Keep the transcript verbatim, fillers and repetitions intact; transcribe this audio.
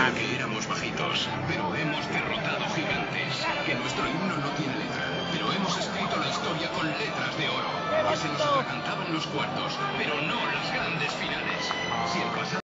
Mira que éramos bajitos, pero hemos derrotado gigantes. Que nuestro himno no tiene letra, pero hemos escrito la historia con letras de oro. Que se nos atragantaban los cuartos, pero no las grandes finales. Si el pasado